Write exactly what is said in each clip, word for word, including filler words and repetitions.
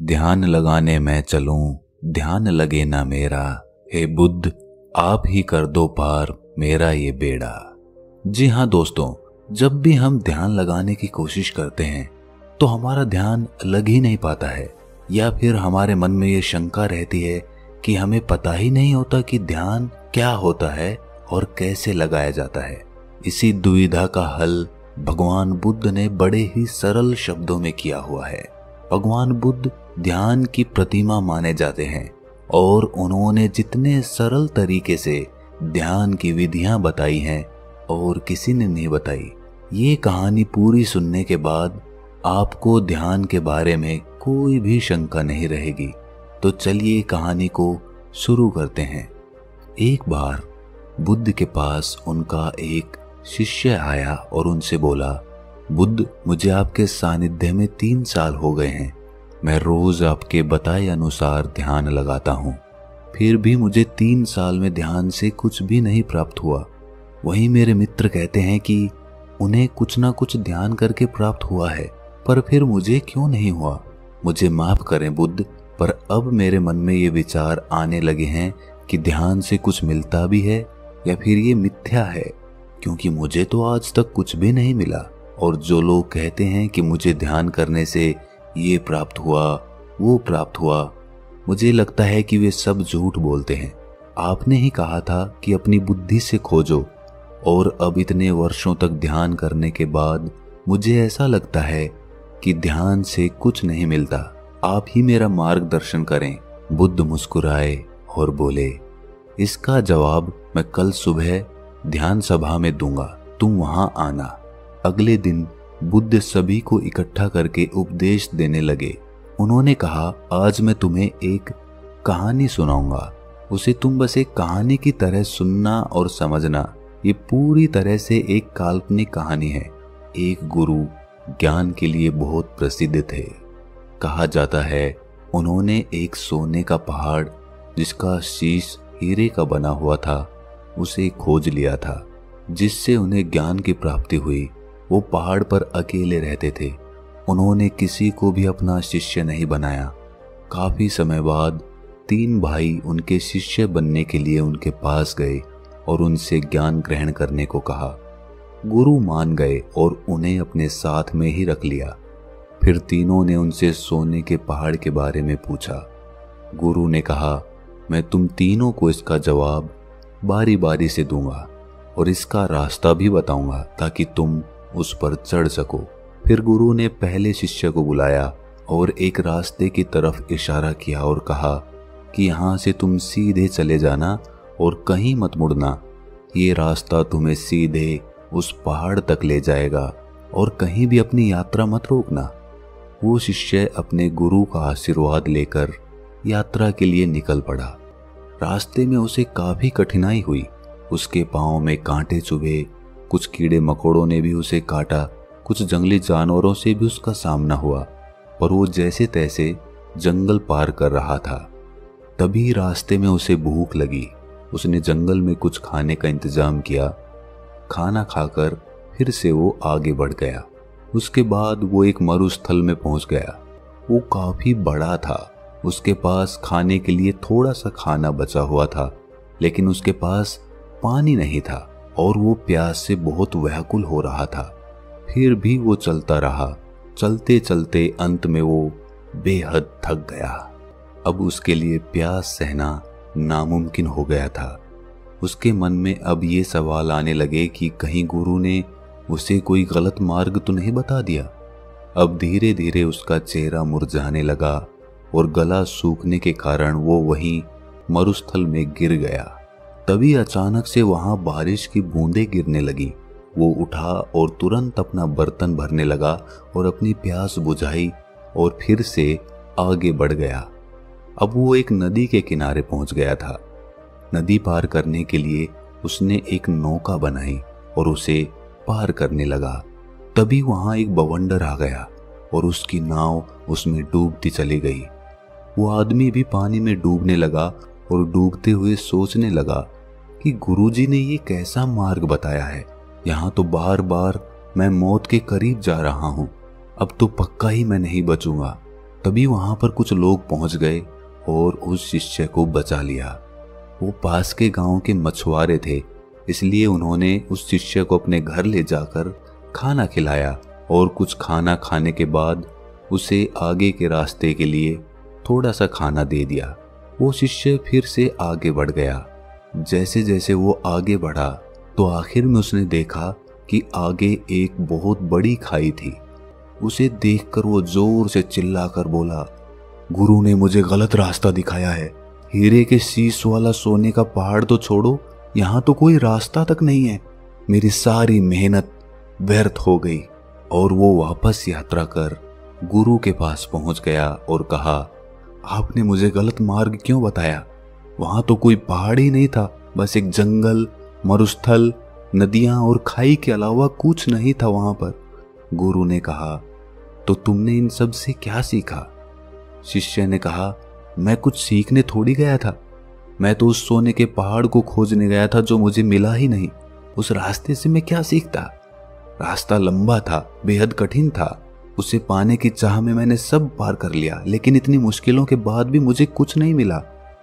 ध्यान लगाने मैं चलूं, ध्यान लगे ना मेरा। हे बुद्ध, आप ही कर दो पार मेरा ये बेड़ा। जी हाँ दोस्तों, जब भी हम ध्यान लगाने की कोशिश करते हैं तो हमारा ध्यान लग ही नहीं पाता है, या फिर हमारे मन में ये शंका रहती है कि हमें पता ही नहीं होता कि ध्यान क्या होता है और कैसे लगाया जाता है। इसी दुविधा का हल भगवान बुद्ध ने बड़े ही सरल शब्दों में किया हुआ है। भगवान बुद्ध ध्यान की प्रतिमा माने जाते हैं और उन्होंने जितने सरल तरीके से ध्यान की विधियां बताई हैं और किसी ने नहीं बताई। ये कहानी पूरी सुनने के बाद आपको ध्यान के बारे में कोई भी शंका नहीं रहेगी। तो चलिए कहानी को शुरू करते हैं। एक बार बुद्ध के पास उनका एक शिष्य आया और उनसे बोला, बुद्ध, मुझे आपके सानिध्य में तीन साल हो गए हैं। मैं रोज आपके बताए अनुसार ध्यान लगाता हूँ, फिर भी मुझे तीन साल में ध्यान से कुछ भी नहीं प्राप्त हुआ। वहीं मेरे मित्र कहते हैं कि उन्हें कुछ ना कुछ ध्यान करके प्राप्त हुआ है, पर फिर मुझे क्यों नहीं हुआ। मुझे माफ करें बुद्ध, पर अब मेरे मन में ये विचार आने लगे हैं कि ध्यान से कुछ मिलता भी है या फिर ये मिथ्या है, क्योंकि मुझे तो आज तक कुछ भी नहीं मिला। और जो लोग कहते हैं कि मुझे ध्यान करने से ये प्राप्त हुआ, वो प्राप्त हुआ, मुझे लगता है कि वे सब झूठ बोलते हैं। आपने ही कहा था कि अपनी बुद्धि से खोजो, और अब इतने वर्षों तक ध्यान करने के बाद मुझे ऐसा लगता है कि ध्यान से कुछ नहीं मिलता। आप ही मेरा मार्गदर्शन करें। बुद्ध मुस्कुराए और बोले, इसका जवाब मैं कल सुबह ध्यान सभा में दूंगा, तुम वहां आना। अगले दिन बुद्ध सभी को इकट्ठा करके उपदेश देने लगे। उन्होंने कहा, आज मैं तुम्हें एक कहानी सुनाऊंगा। उसे तुम बस एक कहानी की तरह सुनना और समझना। ये पूरी तरह से एक काल्पनिक कहानी है। एक गुरु ज्ञान के लिए बहुत प्रसिद्ध थे। कहा जाता है उन्होंने एक सोने का पहाड़ जिसका शीश हीरे का बना हुआ था, उसे खोज लिया था, जिससे उन्हें ज्ञान की प्राप्ति हुई। वो पहाड़ पर अकेले रहते थे। उन्होंने किसी को भी अपना शिष्य नहीं बनाया। काफी समय बाद तीन भाई उनके शिष्य बनने के लिए उनके पास गए और उनसे ज्ञान ग्रहण करने को कहा। गुरु मान गए और उन्हें अपने साथ में ही रख लिया। फिर तीनों ने उनसे सोने के पहाड़ के बारे में पूछा। गुरु ने कहा, मैं तुम तीनों को इसका जवाब बारी बारी से दूंगा और इसका रास्ता भी बताऊंगा ताकि तुम उस पर चढ़ सको। फिर गुरु ने पहले शिष्य को बुलाया और एक रास्ते की तरफ इशारा किया और कहा कि यहाँ से तुम सीधे चले जाना और कहीं मत मुड़ना। ये रास्ता तुम्हें सीधे उस पहाड़ तक ले जाएगा और कहीं भी अपनी यात्रा मत रोकना। वो शिष्य अपने गुरु का आशीर्वाद लेकर यात्रा के लिए निकल पड़ा। रास्ते में उसे काफी कठिनाई हुई। उसके पांव में कांटे चुभे, कुछ कीड़े मकोड़ों ने भी उसे काटा, कुछ जंगली जानवरों से भी उसका सामना हुआ, पर वो जैसे तैसे जंगल पार कर रहा था। तभी रास्ते में उसे भूख लगी। उसने जंगल में कुछ खाने का इंतजाम किया। खाना खाकर फिर से वो आगे बढ़ गया। उसके बाद वो एक मरुस्थल में पहुंच गया। वो काफी बड़ा था। उसके पास खाने के लिए थोड़ा सा खाना बचा हुआ था, लेकिन उसके पास पानी नहीं था और वो प्यास से बहुत व्याकुल हो रहा था। फिर भी वो चलता रहा। चलते चलते अंत में वो बेहद थक गया। अब उसके लिए प्यास सहना नामुमकिन हो गया था। उसके मन में अब ये सवाल आने लगे कि कहीं गुरु ने उसे कोई गलत मार्ग तो नहीं बता दिया। अब धीरे धीरे उसका चेहरा मुरझाने लगा और गला सूखने के कारण वो वहीं मरुस्थल में गिर गया। तभी अचानक से वहां बारिश की बूंदें गिरने लगी। वो उठा और तुरंत अपना बर्तन भरने लगा और अपनी प्यास बुझाई और फिर से आगे बढ़ गया। अब वो एक नदी के किनारे पहुंच गया था। नदी पार करने के लिए उसने एक नौका बनाई और उसे पार करने लगा। तभी वहां एक बवंडर आ गया और उसकी नाव उसमें डूबती चली गई। वो आदमी भी पानी में डूबने लगा और डूबते हुए सोचने लगा कि गुरुजी ने ये कैसा मार्ग बताया है। यहाँ तो बार बार मैं मौत के करीब जा रहा हूँ। अब तो पक्का ही मैं नहीं बचूंगा। तभी वहां पर कुछ लोग पहुंच गए और उस शिष्य को बचा लिया। वो पास के गांव के मछुआरे थे, इसलिए उन्होंने उस शिष्य को अपने घर ले जाकर खाना खिलाया और कुछ खाना खाने के बाद उसे आगे के रास्ते के लिए थोड़ा सा खाना दे दिया। वो शिष्य फिर से आगे बढ़ गया। जैसे जैसे वो आगे बढ़ा तो आखिर में उसने देखा कि आगे एक बहुत बड़ी खाई थी। उसे देखकर वो जोर से चिल्लाकर बोला, गुरु ने मुझे गलत रास्ता दिखाया है। हीरे के शीश वाला सोने का पहाड़ तो छोड़ो, यहाँ तो कोई रास्ता तक नहीं है। मेरी सारी मेहनत व्यर्थ हो गई। और वो वापस यात्रा कर गुरु के पास पहुंच गया और कहा, आपने मुझे गलत मार्ग क्यों बताया? वहां तो कोई पहाड़ ही नहीं था, बस एक जंगल, मरुस्थल, नदियां और खाई के अलावा कुछ नहीं था वहां पर। गुरु ने कहा, तो तुमने इन सब से क्या सीखा? शिष्य ने कहा, मैं कुछ सीखने थोड़ी गया था, मैं तो उस सोने के पहाड़ को खोजने गया था जो मुझे मिला ही नहीं। उस रास्ते से मैं क्या सीखता? रास्ता लंबा था, बेहद कठिन था। उसे पाने की चाह में मैंने सब पार कर लिया, लेकिन इतनी मुश्किलों के बाद भी मुझे कुछ नहीं मिला।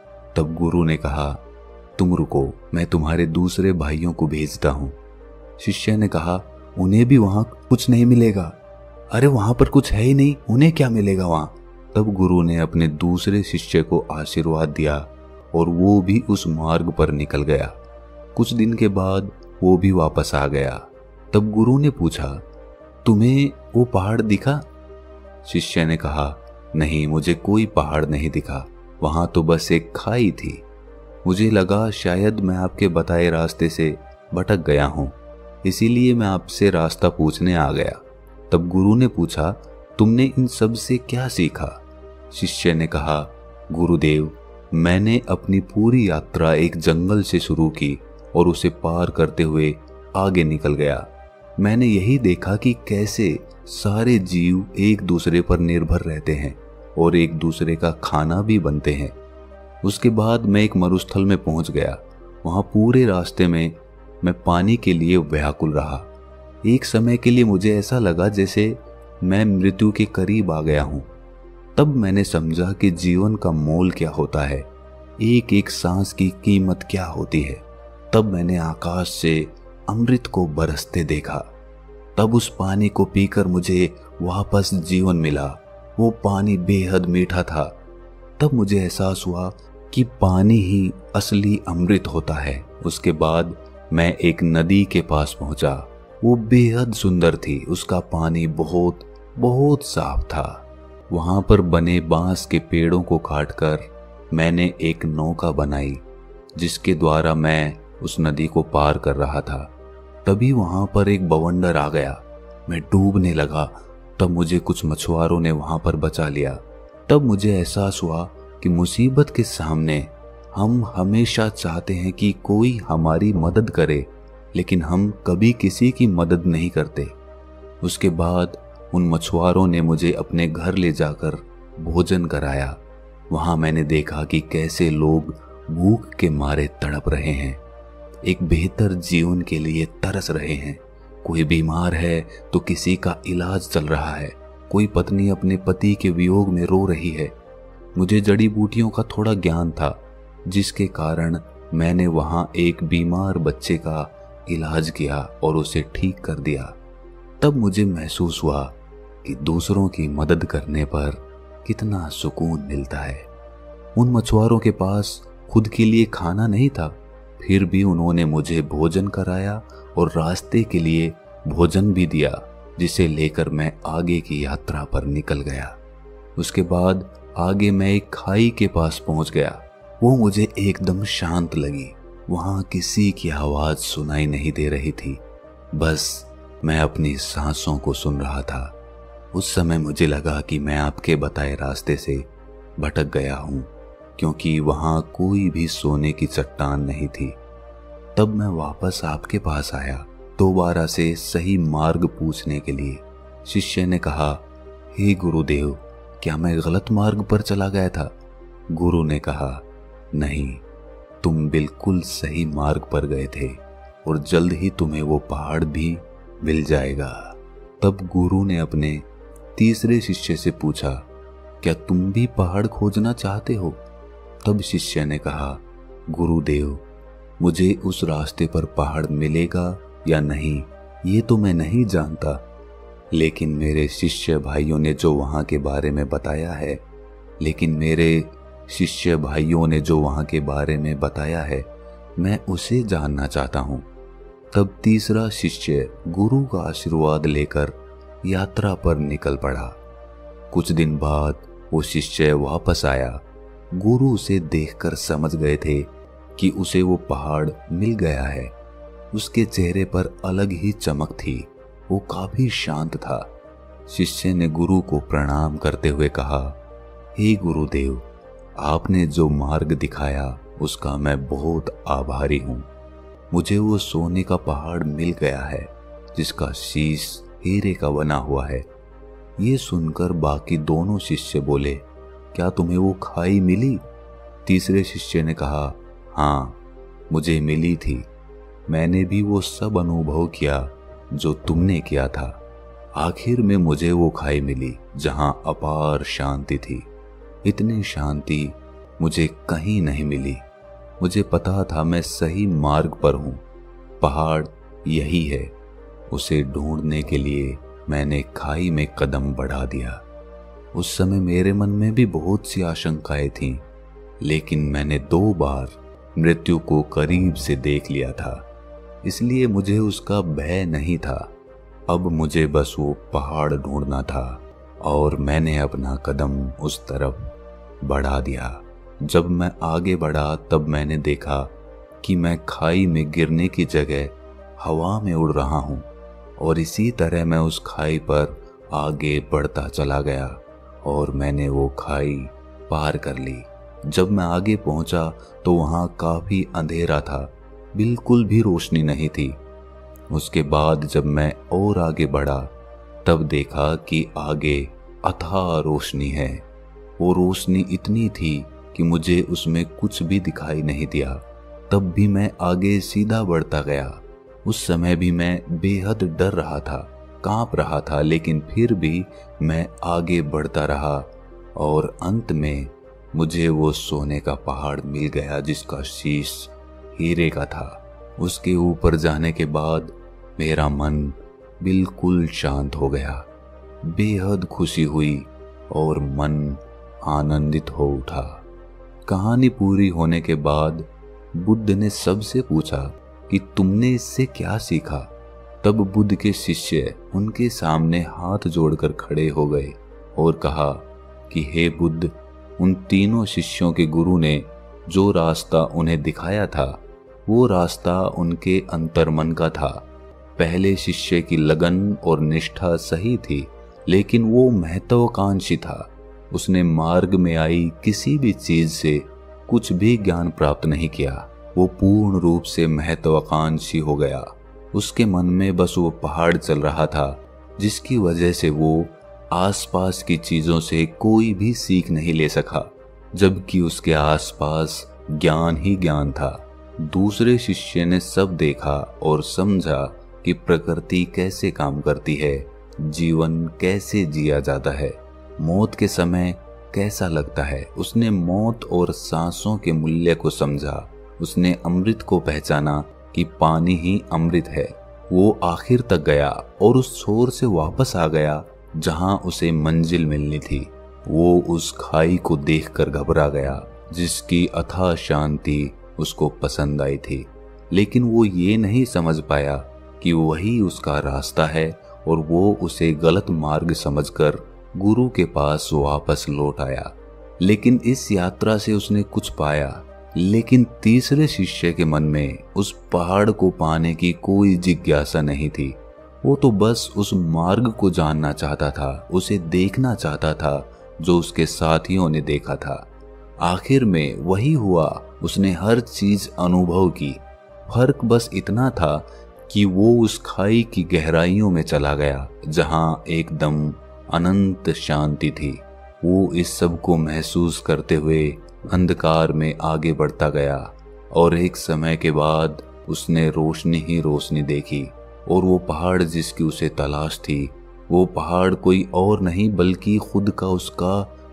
तब गुरु ने कहा, तुम रुको, मैं तुम्हारे दूसरे भाइयों को भेजता हूं। शिष्य ने कहा, उन्हें भी वहां कुछ नहीं मिलेगा। अरे वहां पर कुछ है ही नहीं, उन्हें क्या मिलेगा वहां? तब गुरु ने अपने दूसरे शिष्य को आशीर्वाद दिया और वो भी उस मार्ग पर निकल गया। कुछ दिन के बाद वो भी वापस आ गया। तब गुरु ने पूछा, तुम्हें वो पहाड़ दिखा? शिष्य ने कहा, नहीं, मुझे कोई पहाड़ नहीं दिखा, वहां तो बस एक खाई थी। मुझे लगा शायद मैं आपके बताए रास्ते से भटक गया हूं, इसीलिए मैं आपसे रास्ता पूछने आ गया। तब गुरु ने पूछा, तुमने इन सब से क्या सीखा? शिष्य ने कहा, गुरुदेव, मैंने अपनी पूरी यात्रा एक जंगल से शुरू की और उसे पार करते हुए आगे निकल गया। मैंने यही देखा कि कैसे सारे जीव एक दूसरे पर निर्भर रहते हैं और एक दूसरे का खाना भी बनते हैं। उसके बाद मैं एक मरुस्थल में पहुंच गया। वहां पूरे रास्ते में मैं पानी के लिए व्याकुल रहा। एक समय के लिए मुझे ऐसा लगा जैसे मैं मृत्यु के करीब आ गया हूं। तब मैंने समझा कि जीवन का मोल क्या होता है, एक एक सांस की कीमत क्या होती है। तब मैंने आकाश से अमृत को बरसते देखा। तब उस पानी को पीकर मुझे वापस जीवन मिला। वो पानी बेहद मीठा था। तब मुझे एहसास हुआ कि पानी ही असली अमृत होता है। उसके बाद मैं एक नदी के पास पहुंचा। वो बेहद सुंदर थी। उसका पानी बहुत बहुत साफ था। वहां पर बने बांस के पेड़ों को काटकर मैंने एक नौका बनाई, जिसके द्वारा मैं उस नदी को पार कर रहा था। तभी वहां पर एक बवंडर आ गया। मैं डूबने लगा। तब मुझे कुछ मछुआरों ने वहां पर बचा लिया। तब मुझे एहसास हुआ कि मुसीबत के सामने हम हमेशा चाहते हैं कि कोई हमारी मदद करे, लेकिन हम कभी किसी की मदद नहीं करते। उसके बाद उन मछुआरों ने मुझे अपने घर ले जाकर भोजन कराया। वहां मैंने देखा कि कैसे लोग भूख के मारे तड़प रहे हैं, एक बेहतर जीवन के लिए तरस रहे हैं। कोई बीमार है तो किसी का इलाज चल रहा है। कोई पत्नी अपने पति के वियोग में रो रही है। मुझे जड़ी बूटियों का थोड़ा ज्ञान था, जिसके कारण मैंने वहां एक बीमार बच्चे का इलाज किया और उसे ठीक कर दिया। तब मुझे महसूस हुआ कि दूसरों की मदद करने पर कितना सुकून मिलता है। उन मछुआरों के पास खुद के लिए खाना नहीं था, फिर भी उन्होंने मुझे भोजन कराया और रास्ते के लिए भोजन भी दिया, जिसे लेकर मैं आगे की यात्रा पर निकल गया। उसके बाद आगे मैं एक खाई के पास पहुंच गया। वो मुझे एकदम शांत लगी। वहां किसी की आवाज सुनाई नहीं दे रही थी, बस मैं अपनी सांसों को सुन रहा था। उस समय मुझे लगा कि मैं आपके बताए रास्ते से भटक गया हूं, क्योंकि वहां कोई भी सोने की चट्टान नहीं थी। तब मैं वापस आपके पास आया, दोबारा से सही मार्ग पूछने के लिए। शिष्य ने कहा, हे गुरुदेव, क्या मैं गलत मार्ग पर चला गया था? गुरु ने कहा, नहीं, तुम बिल्कुल सही मार्ग पर गए थे और जल्द ही तुम्हें वो पहाड़ भी मिल जाएगा। तब गुरु ने अपने तीसरे शिष्य से पूछा, क्या तुम भी पहाड़ खोजना चाहते हो? तब शिष्य ने कहा, गुरुदेव, मुझे उस रास्ते पर पहाड़ मिलेगा या नहीं ये तो मैं नहीं जानता, लेकिन मेरे शिष्य भाइयों ने जो वहां के बारे में बताया है लेकिन मेरे शिष्य भाइयों ने जो वहां के बारे में बताया है मैं उसे जानना चाहता हूं। तब तीसरा शिष्य गुरु का आशीर्वाद लेकर यात्रा पर निकल पड़ा। कुछ दिन बाद वो शिष्य वापस आया। गुरु उसे देखकर समझ गए थे कि उसे वो पहाड़ मिल गया है। उसके चेहरे पर अलग ही चमक थी, वो काफी शांत था। शिष्य ने गुरु को प्रणाम करते हुए कहा, हे गुरुदेव, आपने जो मार्ग दिखाया उसका मैं बहुत आभारी हूँ। मुझे वो सोने का पहाड़ मिल गया है जिसका शीश हीरे का बना हुआ है। ये सुनकर बाकी दोनों शिष्य बोले, क्या तुम्हें वो खाई मिली? तीसरे शिष्य ने कहा, हाँ, मुझे मिली थी। मैंने भी वो सब अनुभव किया जो तुमने किया था। आखिर में मुझे वो खाई मिली जहां अपार शांति थी। इतनी शांति मुझे कहीं नहीं मिली। मुझे पता था मैं सही मार्ग पर हूं। पहाड़ यही है। उसे ढूंढने के लिए मैंने खाई में कदम बढ़ा दिया। उस समय मेरे मन में भी बहुत सी आशंकाएं थीं, लेकिन मैंने दो बार मृत्यु को करीब से देख लिया था, इसलिए मुझे उसका भय नहीं था। अब मुझे बस वो पहाड़ ढूंढना था और मैंने अपना कदम उस तरफ बढ़ा दिया। जब मैं आगे बढ़ा तब मैंने देखा कि मैं खाई में गिरने की जगह हवा में उड़ रहा हूँ और इसी तरह मैं उस खाई पर आगे बढ़ता चला गया और मैंने वो खाई पार कर ली। जब मैं आगे पहुंचा तो वहां काफी अंधेरा था, बिल्कुल भी रोशनी नहीं थी। उसके बाद जब मैं और आगे बढ़ा तब देखा कि आगे अथाह रोशनी है। वो रोशनी इतनी थी कि मुझे उसमें कुछ भी दिखाई नहीं दिया। तब भी मैं आगे सीधा बढ़ता गया। उस समय भी मैं बेहद डर रहा था, कांप रहा था, लेकिन फिर भी मैं आगे बढ़ता रहा और अंत में मुझे वो सोने का पहाड़ मिल गया जिसका शीश हीरे का था। उसके ऊपर जाने के बाद मेरा मन बिल्कुल शांत हो गया। बेहद खुशी हुई और मन आनंदित हो उठा। कहानी पूरी होने के बाद बुद्ध ने सबसे पूछा कि तुमने इससे क्या सीखा? तब बुद्ध के शिष्य उनके सामने हाथ जोड़कर खड़े हो गए और कहा कि हे बुद्ध, उन तीनों शिष्यों के गुरु ने जो रास्ता उन्हें दिखाया था वो रास्ता उनके अंतर्मन का था। पहले शिष्य की लगन और निष्ठा सही थी, लेकिन वो महत्वाकांक्षी था। उसने मार्ग में आई किसी भी चीज से कुछ भी ज्ञान प्राप्त नहीं किया। वो पूर्ण रूप से महत्वाकांक्षी हो गया। उसके मन में बस वो पहाड़ चल रहा था, जिसकी वजह से वो आसपास की चीजों से कोई भी सीख नहीं ले सका, जबकि उसके आसपास ज्ञान ही ज्ञान था। दूसरे शिष्य ने सब देखा और समझा कि प्रकृति कैसे काम करती है, जीवन कैसे जिया जाता है, मौत के समय कैसा लगता है। उसने मौत और सांसों के मूल्य को समझा। उसने अमृत को पहचाना कि पानी ही अमृत है। वो आखिर तक गया और उस छोर से वापस आ गया जहां उसे मंजिल मिलनी थी। वो उस खाई को देखकर घबरा गया जिसकी अथाह शांति उसको पसंद आई थी, लेकिन वो ये नहीं समझ पाया कि वही उसका रास्ता है और वो उसे गलत मार्ग समझकर गुरु के पास वापस लौट आया। लेकिन इस यात्रा से उसने कुछ पाया, लेकिन तीसरे शिष्य के मन में उस पहाड़ को पाने की कोई जिज्ञासा नहीं थी। वो तो बस उस मार्ग को जानना चाहता था, उसे देखना चाहता था जो उसके साथियों ने देखा था। आखिर में वही हुआ, उसने हर चीज अनुभव की। फर्क बस इतना था कि वो उस खाई की गहराइयों में चला गया जहां एकदम अनंत शांति थी। वो इस सब को महसूस करते हुए अंधकार में आगे बढ़ता गया और एक समय के बाद उसने रोशनी ही रोशनी देखी। और वो पहाड़ जिसकी उसे तलाश थी, वो पहाड़ कोई और नहीं बल्कि खुद का उसका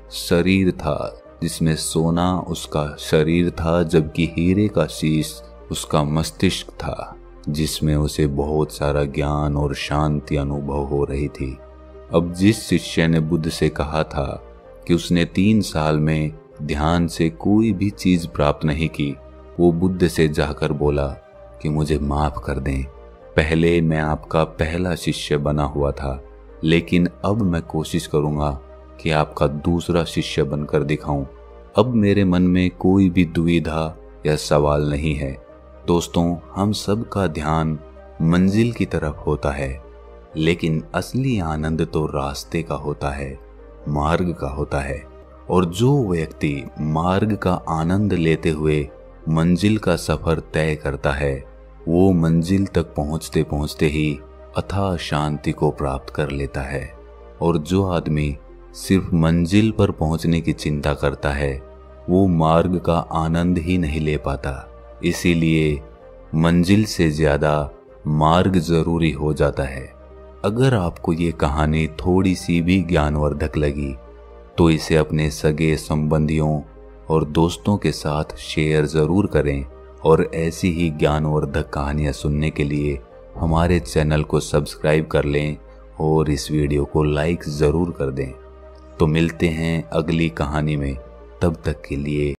शरीर था जिसमें सोना उसका शरीर था, जबकि हीरे का शीश उसका मस्तिष्क था, जिसमें उसे बहुत सारा ज्ञान और शांति अनुभव हो रही थी। अब जिस शिष्य ने बुद्ध से कहा था कि उसने तीन साल में ध्यान से कोई भी चीज प्राप्त नहीं की, वो बुद्ध से जाकर बोला कि मुझे माफ कर दें, पहले मैं आपका पहला शिष्य बना हुआ था, लेकिन अब मैं कोशिश करूंगा कि आपका दूसरा शिष्य बनकर दिखाऊं। अब मेरे मन में कोई भी दुविधा या सवाल नहीं है। दोस्तों, हम सब का ध्यान मंजिल की तरफ होता है, लेकिन असली आनंद तो रास्ते का होता है, मार्ग का होता है। और जो व्यक्ति मार्ग का आनंद लेते हुए मंजिल का सफर तय करता है, वो मंजिल तक पहुंचते पहुंचते ही अथाह शांति को प्राप्त कर लेता है। और जो आदमी सिर्फ मंजिल पर पहुंचने की चिंता करता है, वो मार्ग का आनंद ही नहीं ले पाता। इसीलिए मंजिल से ज्यादा मार्ग जरूरी हो जाता है। अगर आपको ये कहानी थोड़ी सी भी ज्ञानवर्धक लगी तो इसे अपने सगे संबंधियों और दोस्तों के साथ शेयर जरूर करें, और ऐसी ही ज्ञानवर्धक कहानियां सुनने के लिए हमारे चैनल को सब्सक्राइब कर लें और इस वीडियो को लाइक जरूर कर दें। तो मिलते हैं अगली कहानी में, तब तक के लिए